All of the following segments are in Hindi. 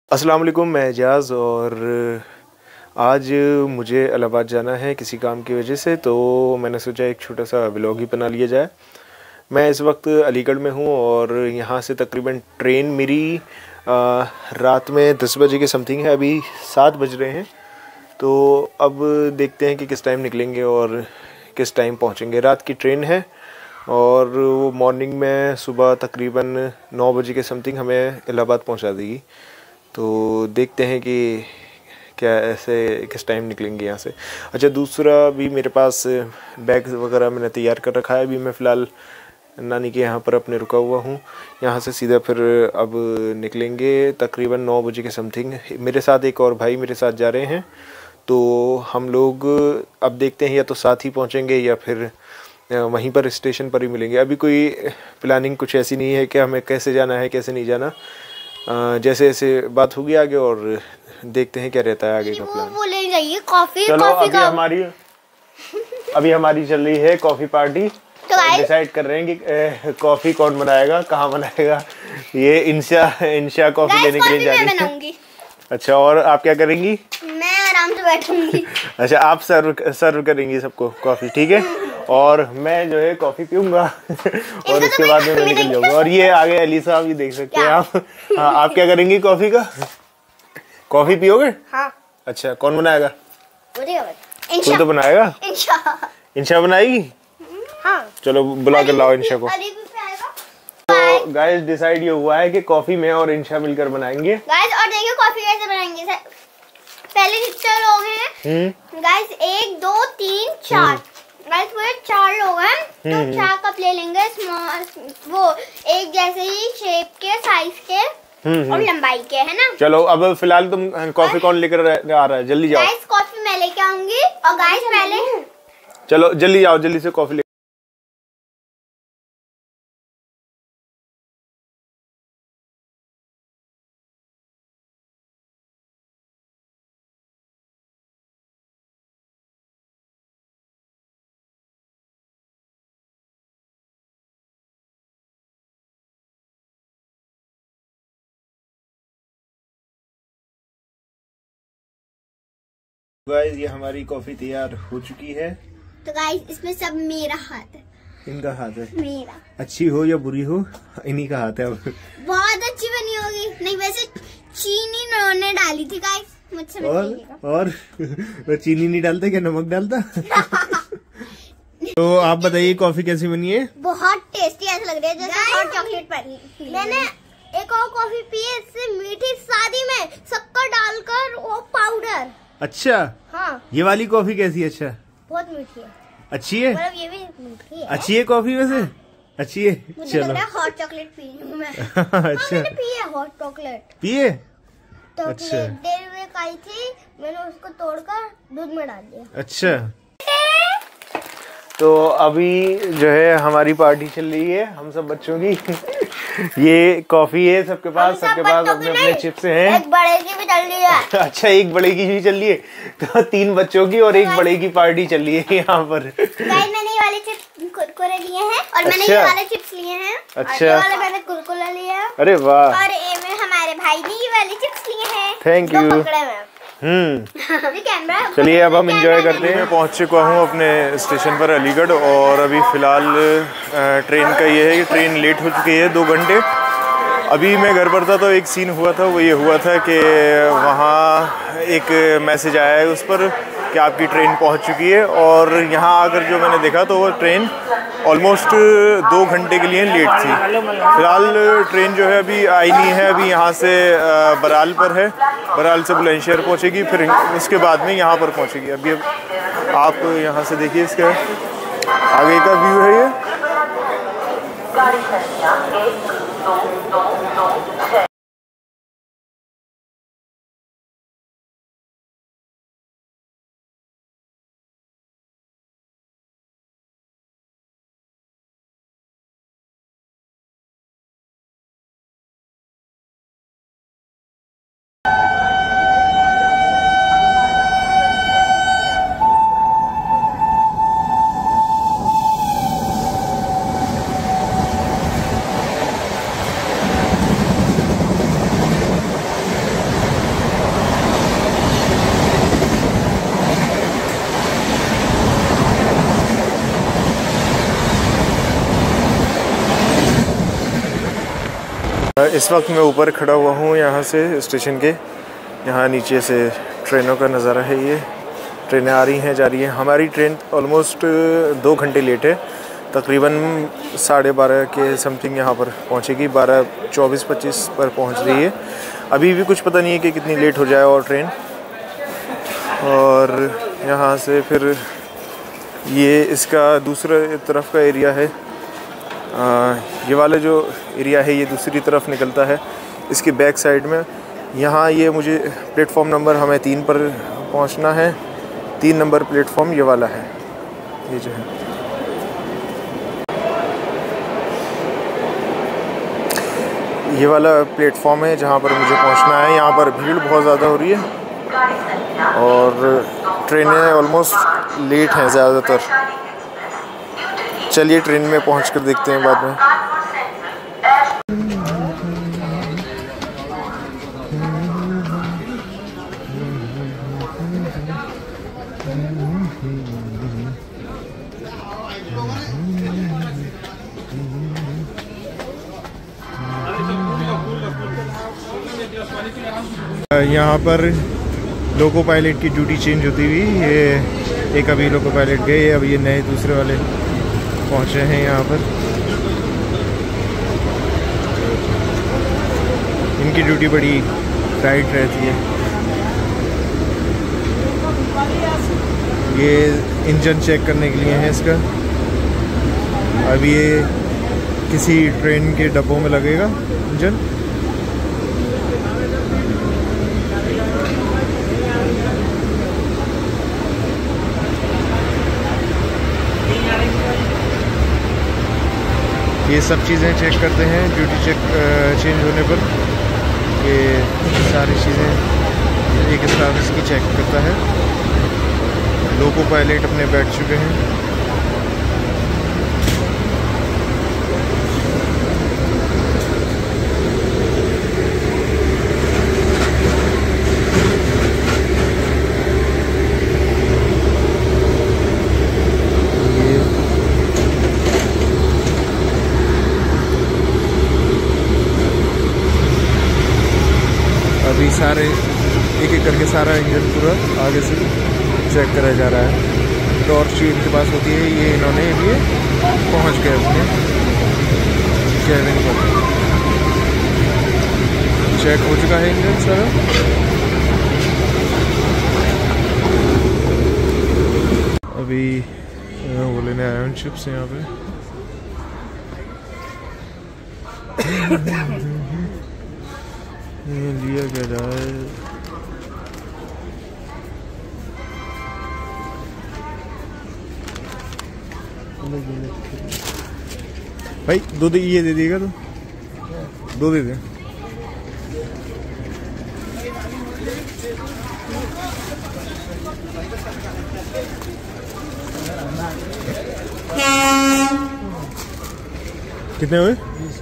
अस्सलाम वालेकुम, मैं एजाज़ और आज मुझे इलाहाबाद जाना है किसी काम की वजह से। तो मैंने सोचा एक छोटा सा व्लॉग ही बना लिया जाए। मैं इस वक्त अलीगढ़ में हूँ और यहाँ से तकरीबन ट्रेन मेरी रात में 10 बजे के समथिंग है। अभी 7 बज रहे हैं, तो अब देखते हैं कि किस टाइम निकलेंगे और किस टाइम पहुँचेंगे। रात की ट्रेन है और वो मॉर्निंग में सुबह तकरीबन 9 बजे के समथिंग हमें इलाहाबाद पहुँचा देगी। तो देखते हैं कि क्या ऐसे किस टाइम निकलेंगे यहाँ से। अच्छा, दूसरा भी मेरे पास बैग वगैरह मैंने तैयार कर रखा है। अभी मैं फ़िलहाल नानी के यहाँ पर अपने रुका हुआ हूँ। यहाँ से सीधा फिर अब निकलेंगे तकरीबन 9 बजे के समथिंग। मेरे साथ एक और भाई मेरे साथ जा रहे हैं, तो हम लोग अब देखते हैं या तो साथ ही पहुँचेंगे या फिर वहीं पर स्टेशन पर ही मिलेंगे। अभी कोई प्लानिंग कुछ ऐसी नहीं है कि हमें कैसे जाना है कैसे नहीं जाना। जैसे जैसे बात होगी आगे और देखते हैं क्या रहता है आगे का प्लान। वो ले जाइए कॉफी। चलो अभी हमारी चल रही है कॉफ़ी पार्टी। तो डिसाइड कर रहे हैं कि कॉफ़ी कौन बनाएगा, कहाँ बनाएगा। ये इंशा कॉफ़ी लेने के लिए जा रही है। अच्छा, और आप क्या करेंगी? मैं आराम से बैठूंगी। अच्छा, आप सर्व करेंगी सबको कॉफ़ी, ठीक है। और मैं जो है कॉफ़ी पीऊंगा और उसके बाद में मैं निकल जाऊंगा। और ये आगे अली साहब, ये देख सकते हैं आप। हाँ, आप क्या करेंगी कॉफ़ी का? कॉफ़ी पियोगे? हाँ। अच्छा, कौन बनाएगा? तू तो बनाएगा? इंशा बनाएगी? हाँ। चलो बुला कर लाओ इंशा को। तो गाइस डिसाइड ये हुआ है कि कॉफ़ी मैं और इंशा मिलकर बनाएंगे। गाइस और देखिए कॉफ़ी कैसे बनाएंगे। पहले कितने लोग हैं गाइस? 1 2 3 4 गाइस, पूरे 4 लोग हैं। तो 4 कप ले लेंगे स्मॉल, वो एक जैसे ही शेप के, साइज के और लंबाई के, है ना। चलो अब फिलहाल तुम कॉफी कौन लेकर आ रहा है? जल्दी जाओ। गाइस कॉफी मैं लेके आऊंगी और गाइस पहले चलो जल्दी जाओ, जल्दी से कॉफी ले। गाइस ये हमारी कॉफी तैयार हो चुकी है। तो गाइस इसमें सब मेरा हाथ है। इनका हाथ है? मेरा। अच्छी हो या बुरी हो, इन्हीं का हाथ है। अब बहुत अच्छी बनी होगी। नहीं, वैसे चीनी उन्होंने डाली थी गाइस, मुझसे और चीनी नहीं डालता क्या, नमक डालता? तो आप बताइए कॉफी कैसी बनी है? बहुत टेस्टी ऐसा लग रहा है जैसे हॉट चॉकलेट पी। मैंने एक और कॉफी पी है, इससे मीठी, शादी में शक्कर डालकर वो पाउडर। अच्छा हाँ। ये वाली कॉफी कैसी है? अच्छा, बहुत मीठी है। अच्छी है? मतलब ये भी मीठी है। अच्छी है कॉफी वैसे? अच्छी है। मुझे लग रहा है हॉट चॉकलेट पी लूं मैं। अच्छा, मैंने पी है हॉट चॉकलेट। पिए? तो अच्छा, देर में खाई थी मैंने, उसको तोड़कर दूध में डाल दिया। अच्छा, तो अभी जो है हमारी पार्टी चल रही है हम सब बच्चों की। ये कॉफी है सबके पास अपने अपने चिप्स हैं। एक बड़े की भी चल रही है। अच्छा, एक बड़े की भी चल रही है। तो 3 बच्चों की और एक बड़े की पार्टी चल रही है यहाँ पर। मैंने ये वाले चिप्स कुरकुरे लिए हैं और मैंने ये वाले चिप्स लिए हैं। अच्छा, ये वाले मैंने कुरकुरा लिया। अरे वाह। और ये में हमारे भाई ने ये वाले चिप्स लिए हैं। Thank you. चलिए अब हम एंजॉय करते हैं। मैं पहुंच चुका हूं अपने स्टेशन पर अलीगढ़ और अभी फ़िलहाल ट्रेन का ये है कि ट्रेन लेट हो चुकी है 2 घंटे। अभी मैं घर पर था तो एक सीन हुआ था, वो ये हुआ था कि वहाँ एक मैसेज आया है उस पर कि आपकी ट्रेन पहुंच चुकी है। और यहाँ आकर जो मैंने देखा तो वो ट्रेन ऑलमोस्ट 2 घंटे के लिए लेट थी। फिलहाल ट्रेन जो है अभी आई नहीं है। अभी यहाँ से बराल पर है, बराल से बुलंदशहर पहुँचेगी, फिर उसके बाद में यहाँ पर पहुँचेगी। अभी आप यहाँ से देखिए इसका आगे का व्यू है ये। इस वक्त मैं ऊपर खड़ा हुआ हूँ यहाँ से स्टेशन के। यहाँ नीचे से ट्रेनों का नज़ारा है। ये ट्रेनें आ रही हैं जा रही हैं। हमारी ट्रेन ऑलमोस्ट 2 घंटे लेट है, तकरीबन 12:30 के समथिंग यहाँ पर पहुँचेगी। 12:24-25 पर पहुँच रही है। अभी भी कुछ पता नहीं है कि कितनी लेट हो जाए और ट्रेन। और यहाँ से फिर ये इसका दूसरे तरफ का एरिया है। ये वाला जो एरिया है ये दूसरी तरफ निकलता है इसकी बैक साइड में। यहाँ ये मुझे प्लेटफॉर्म नंबर हमें 3 पर पहुँचना है। 3 नंबर प्लेटफॉर्म ये वाला है, ये जो है। ये वाला प्लेटफॉर्म है जहाँ पर मुझे पहुँचना है। यहाँ पर भीड़ बहुत ज़्यादा हो रही है और ट्रेनें ऑलमोस्ट लेट हैं ज़्यादातर। चलिए ट्रेन में पहुँच कर देखते हैं बाद में। यहाँ पर लोको पायलट की ड्यूटी चेंज होती हुई ये एक अभी लोको पायलट गए, अब ये नए दूसरे वाले पहुँचे हैं यहाँ पर। इनकी ड्यूटी बड़ी टाइट रहती है। ये इंजन चेक करने के लिए है इसका। अब ये किसी ट्रेन के डब्बों में लगेगा इंजन। ये सब चीज़ें चेक करते हैं ड्यूटी चेंज होने पर। ये सारी चीज़ें एक स्टाफ इसकी चेक करता है। लोको पायलट अपने बैठ चुके हैं। अभी सारे एक एक करके सारा इंजन पूरा आगे से चेक करा जा रहा है। टॉर्च इनके पास होती है, ये इन्होंने भी पहुंच गए अपने कैबिन पर। चेक हो चुका है इंजन सारा। अभी वो लेने आया हूँ चिप्स यहाँ पे। ये लिया क्या जाए। भाई 2 ये दे दिएगा तो 2 दे दे। कितने हुए?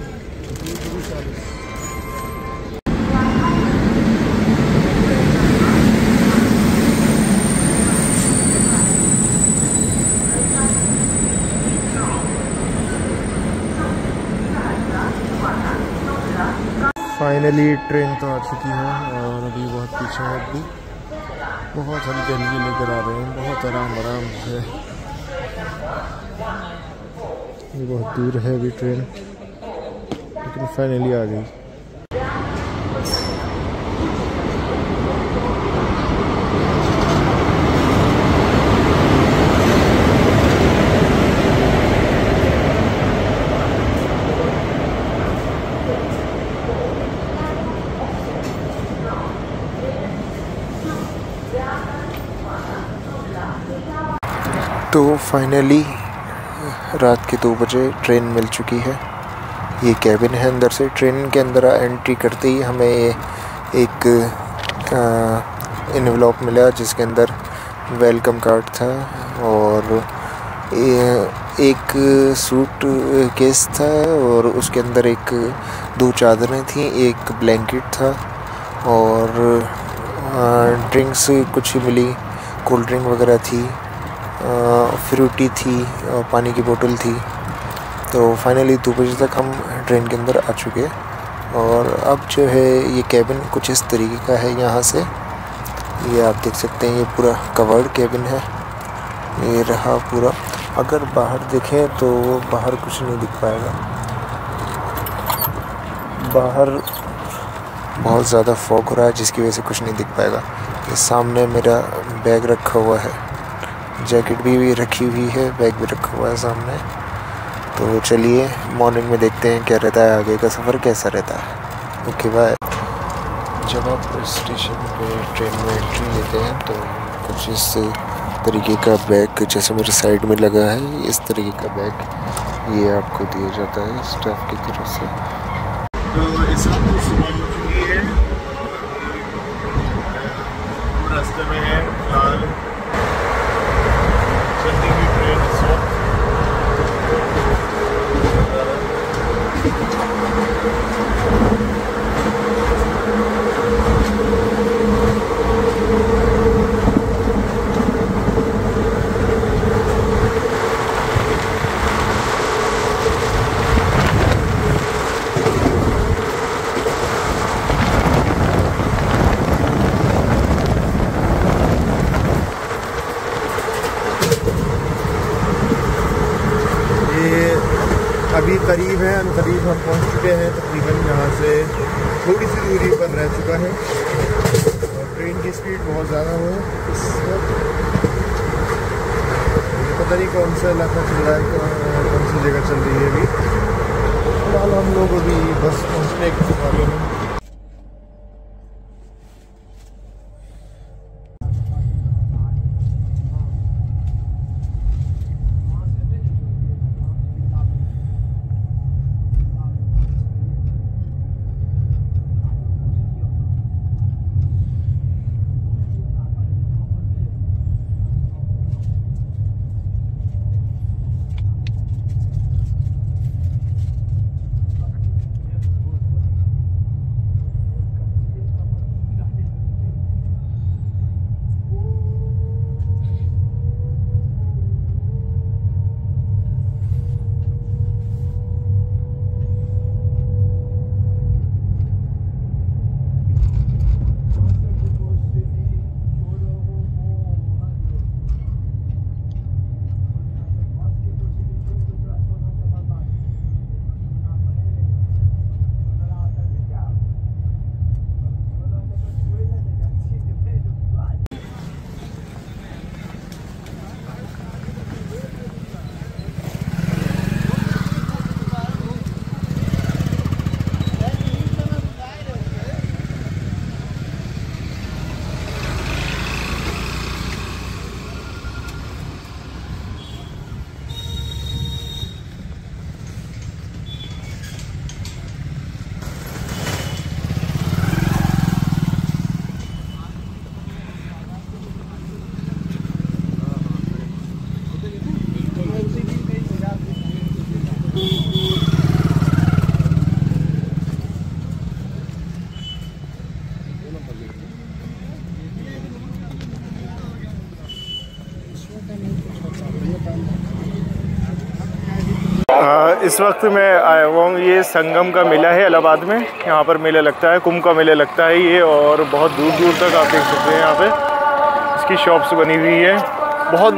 फाइनली ट्रेन तो आ चुकी है और अभी बहुत पीछे है। अभी बहुत हल्की हल्की लेकर आ रहे हैं, बहुत आराम से। ये बहुत दूर है अभी ट्रेन, लेकिन फाइनली आ गई। तो फाइनली रात के 2 बजे ट्रेन मिल चुकी है। ये कैबिन है अंदर से। ट्रेन के अंदर एंट्री करते ही हमें एक एनवेलप मिला जिसके अंदर वेलकम कार्ड था और एक सूट केस था और उसके अंदर 2 चादरें थी, एक ब्लैंकेट था और ड्रिंक्स कुछ मिली, कोल्ड ड्रिंक वगैरह थी, फ्रूटी थी और पानी की बोतल थी। तो फाइनली 2 बजे तक हम ट्रेन के अंदर आ चुके और अब जो है ये कैबिन कुछ इस तरीके का है। यहाँ से ये आप देख सकते हैं, ये पूरा कवर्ड कैबिन है। ये रहा पूरा। अगर बाहर देखें तो बाहर कुछ नहीं दिख पाएगा, बाहर बहुत ज़्यादा फॉग हो रहा है जिसकी वजह से कुछ नहीं दिख पाएगा। ये सामने मेरा बैग रखा हुआ है, जैकेट भी रखी हुई है, बैग भी रखा हुआ है सामने। तो चलिए मॉर्निंग में देखते हैं क्या रहता है, आगे का सफ़र कैसा रहता है। Okay bye. जब आप स्टेशन पे ट्रेन में एंट्री लेते हैं तो कुछ इस तरीके का बैग, जैसे मेरे साइड में लगा है, इस तरीके का बैग ये आपको दिया जाता है स्टाफ की तरफ से। तो इस वक्त सुबह हो चुकी है, रास्ते में है फिलहाल चलती हुई ट्रेन इस वक्त। अभी करीब है, करीब हम पहुंच चुके हैं। तकरीबन यहाँ से थोड़ी सी दूरी पर रह चुका है और ट्रेन की स्पीड बहुत ज़्यादा है इस वक्त। पता नहीं कौन सा इलाका चल रहा है, कौन सी जगह चल रही है अभी। फिलहाल हम लोग अभी बस पहुँचने के बारे में। इस वक्त मैं आया हुआ हूँ, ये संगम का मेला है इलाहाबाद में। यहाँ पर मेला लगता है, कुंभ का मेला लगता है ये, और बहुत दूर दूर तक आप देख सकते हैं यहाँ पे इसकी शॉप्स बनी हुई है। बहुत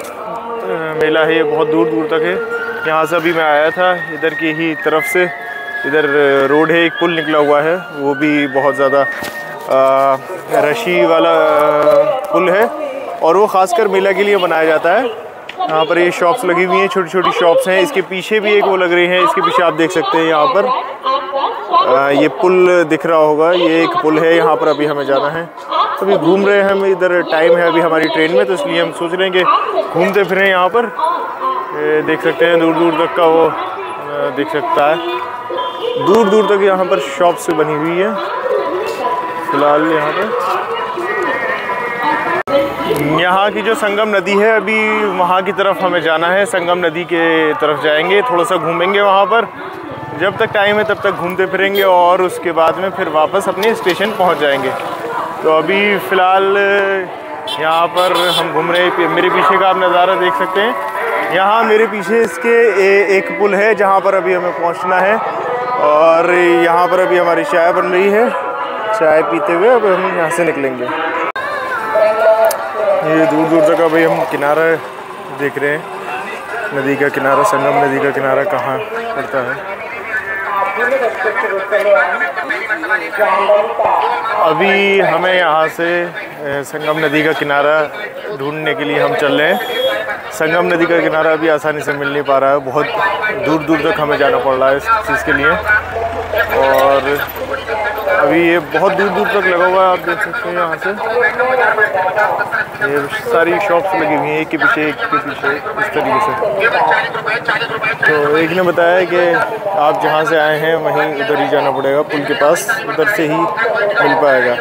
बड़ा मेला है ये, बहुत दूर दूर तक है। यहाँ से अभी मैं आया था इधर की ही तरफ से, इधर रोड है, एक पुल निकला हुआ है, वो भी बहुत ज़्यादा रशी वाला पुल है और वो ख़ासकर मेला के लिए बनाया जाता है। यहाँ पर ये शॉप्स लगी हुई हैं, छोटी छोटी शॉप्स हैं। इसके पीछे भी एक वो लग रही है, इसके पीछे आप देख सकते हैं यहाँ पर ये पुल दिख रहा होगा, ये एक पुल है। यहाँ पर अभी हमें जाना है, अभी घूम रहे हैं हम, इधर टाइम है अभी हमारी ट्रेन में, तो इसलिए हम सोच रहे हैं कि घूमते फिरें यहाँ पर। देख सकते हैं दूर दूर तक का वो दिख सकता है, दूर दूर तक यहाँ पर शॉप्स बनी हुई है। फिलहाल यहाँ की जो संगम नदी है, अभी वहाँ की तरफ हमें जाना है, संगम नदी के तरफ जाएंगे, थोड़ा सा घूमेंगे वहाँ पर। जब तक टाइम है तब तक घूमते फिरेंगे और उसके बाद में फिर वापस अपने स्टेशन पहुँच जाएंगे। तो अभी फ़िलहाल यहाँ पर हम घूम रहे हैं। मेरे पीछे का आप नज़ारा देख सकते हैं, यहाँ मेरे पीछे इसके एक पुल है जहाँ पर अभी हमें पहुँचना है। और यहाँ पर अभी हमारी चाय बन रही है। चाय पीते हुए अब हम यहाँ से निकलेंगे। ये दूर दूर तक अभी हम किनारा देख रहे हैं, नदी का किनारा, संगम नदी का किनारा कहाँ पड़ता है। अभी हमें यहाँ से संगम नदी का किनारा ढूंढने के लिए हम चल रहे हैं। संगम नदी का किनारा अभी आसानी से मिल नहीं पा रहा है, बहुत दूर दूर तक हमें जाना पड़ रहा है इस चीज़ के लिए। और अभी ये बहुत दूर दूर तक लगा हुआ है, आप देख सकते हैं। यहाँ से ये सारी शॉप्स लगी हुई हैं, एक के पीछे इस तरीके से। तो एक ने बताया कि आप जहाँ से आए हैं वहीं उधर ही जाना पड़ेगा, पुल के पास, उधर से ही मिल पाएगा।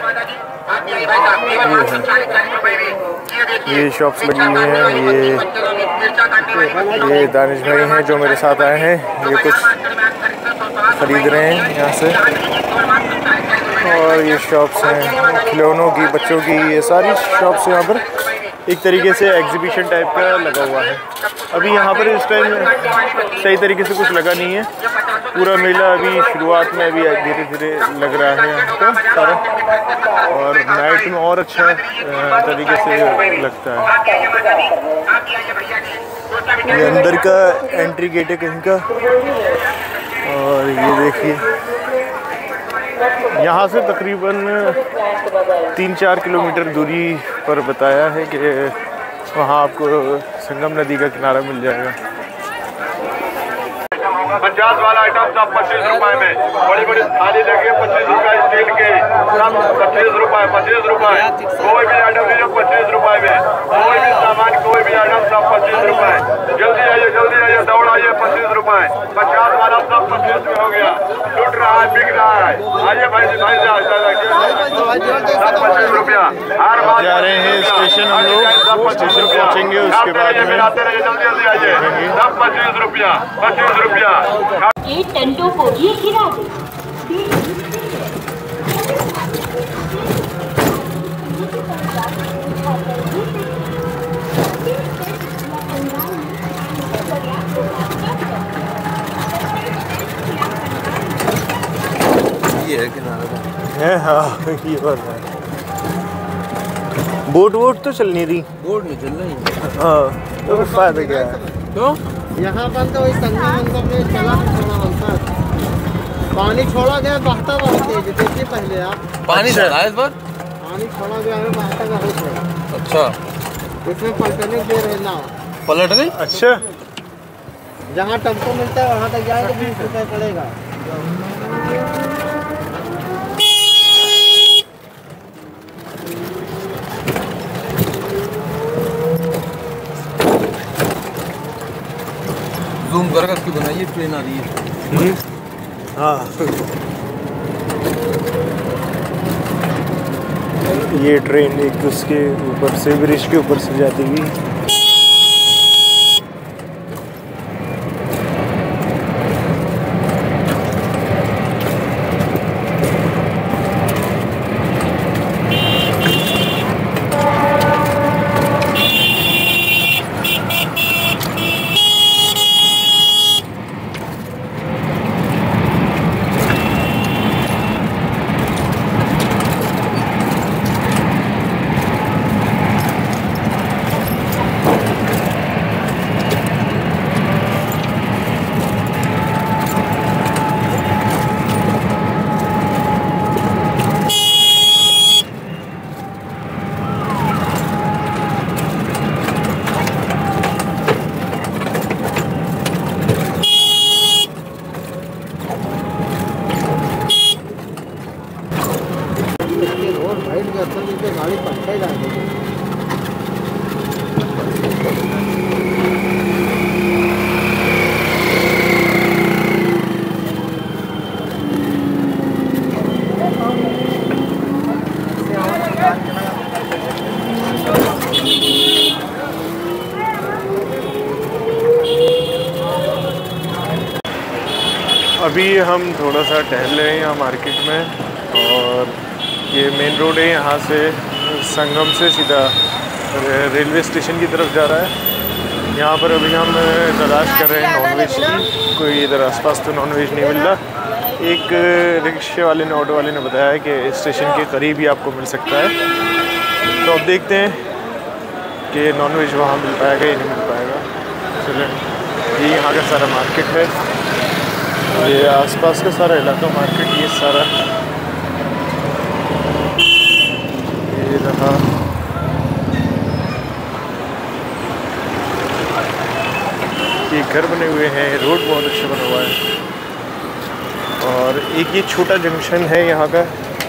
ये शॉप्स लगी हुई हैं। ये दानिश भाई हैं जो मेरे साथ आए हैं, ये कुछ खरीद रहे हैं यहाँ से। और ये शॉप्स हैं खिलौनों की, बच्चों की, ये सारी शॉप्स यहाँ पर एक तरीके से एग्जीबिशन टाइप का लगा हुआ है। अभी यहाँ पर इस टाइम सही तरीके से कुछ लगा नहीं है, पूरा मेला अभी शुरुआत में, अभी धीरे धीरे लग रहा है यहाँ का सारा। और नाइट में और अच्छा तरीके से लगता है। ये अंदर का एंट्री गेट है कहीं का। और ये देखिए यहाँ से तकरीबन 3-4 किलोमीटर दूरी पर बताया है कि वहाँ आपको संगम नदी का किनारा मिल जाएगा। 50 वाला आइटम सब 25 रुपए में, बड़ी बड़ी थाली लगी है 25 रुपए स्टील के, सब 25 रुपए 25 रुपए। कोई भी आइटम लीजिए 25 रुपए में, कोई भी सामान, कोई भी आइटम सब 25 रुपए। जल्दी आइए, दौड़ आइए, 25 रुपए। 50 वाला सब 25 में हो गया, लूट रहा है, बिक रहा है। आइए भाई सब 25 रुपया। हर बात जा रहे हैं स्टेशन, हम लोग स्टेशन पहुँचेंगे, उसके बाद में जल्दी आइए, सब 25 रुपया 25 रुपया। ये टंटो को भी गिरा दे। ये है किनारा है। हाँ ये बात है। बोट तो चल नहीं रही, बोर्ड नहीं चल रही। हाँ तो फायदा क्या है। तो यहाँ पर तो वही संगम में चला थोड़ा हल्का पानी छोड़ा गया, बहता बहुत तेज। देखिए पहले आप, पानी चढ़ा है इस बार, पानी छोड़ा गया है, बहता बहुत है। अच्छा इसमें पलटने दे रहे ना, पलट गई। अच्छा जहाँ टेम्पो मिलता है वहाँ तक जाए तो 20 रुपये पड़ेगा। जूम करके उसकी बनाइए, ट्रेन आ रही है। हाँ ये ट्रेन एक उसके ऊपर से, ब्रिज के ऊपर से जाती हुई। गाड़ी पलटे जाएगी। अभी हम थोड़ा सा टहल रहे हैं यहाँ मार्केट में, और ये मेन रोड है, यहाँ से संगम से सीधा रेलवे स्टेशन की तरफ जा रहा है। यहाँ पर अभी हम तलाश कर रहे हैं नॉनवेज की, कोई इधर आसपास तो नॉनवेज नहीं मिल रहा, एक रिक्शे वाले ने, ऑटो वाले ने बताया कि स्टेशन के करीब ही आपको मिल सकता है। तो अब देखते हैं कि नॉनवेज वहाँ मिल पाएगा या नहीं मिल पाएगा। चलें, ये यहाँ का सारा मार्केट है, ये आसपास का सारा इलाका मार्केट, ये सारा ये रहा। ये घर बने हुए हैं, रोड बहुत अच्छा बना हुआ है, और एक ये छोटा जंक्शन है यहाँ का।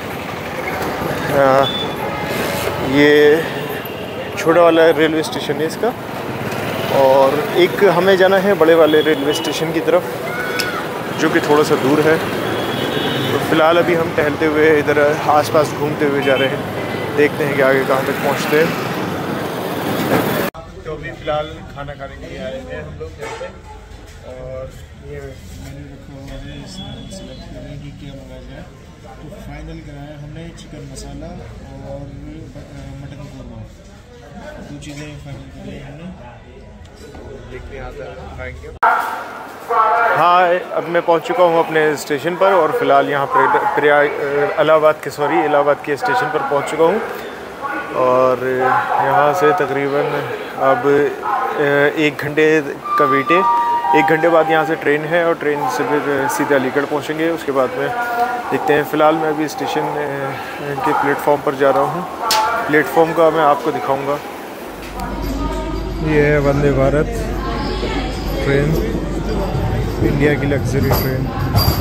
ये छोटा वाला रेलवे स्टेशन है इसका, और एक हमें जाना है बड़े वाले रेलवे स्टेशन की तरफ, जो कि थोड़ा सा दूर है। तो फ़िलहाल अभी हम टहलते हुए इधर आसपास घूमते हुए जा रहे हैं, देखते हैं कि आगे कहाँ तक पहुँचते हैं। तो अभी फ़िलहाल खाना खाने के लिए आए हैं हम लोग यहाँ पे, और ये मेन्यू रखा हुआ है, इसमें हम सेलेक्ट करें कि क्या मंगाया जाए। तो फाइनल कराया हमने चिकन मसाला और मटन कौरमा, 2 चीज़ें फाइनल करी हमने। देखते हैं आता खाएंगे। हाँ, अब मैं पहुंच चुका हूं अपने स्टेशन पर, और फ़िलहाल यहाँ पर इलाहाबाद के स्टेशन पर पहुंच चुका हूं, और यहाँ से तकरीबन अब 1 घंटे का वेट है। 1 घंटे बाद यहाँ से ट्रेन है, और ट्रेन से फिर सीधे अलीगढ़ पहुँचेंगे। उसके बाद में देखते हैं। फ़िलहाल मैं अभी स्टेशन के प्लेटफॉर्म पर जा रहा हूँ, प्लेटफॉर्म का मैं आपको दिखाऊँगा। ये है वंदे भारत ट्रेन, इंडिया की लग्जरी ट्रेन।